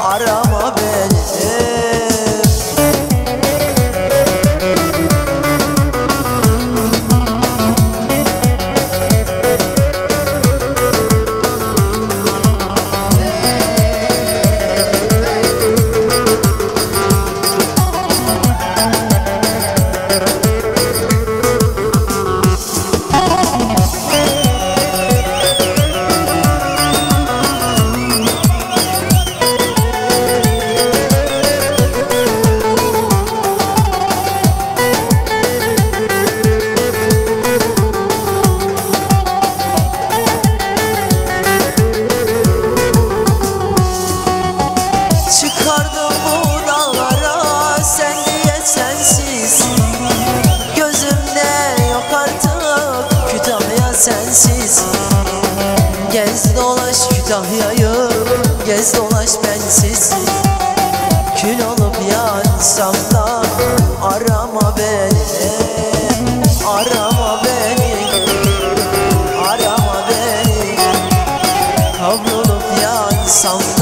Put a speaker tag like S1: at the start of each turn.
S1: arama beni. Çıkardım bu dağlara sen diye sensiz, gözümde yok artık Kütahya sensiz. Gez dolaş Kütahya'yı, gez dolaş bensiz. Kül olup yansam da arama beni, arama beni, arama beni. Kavrulup yansam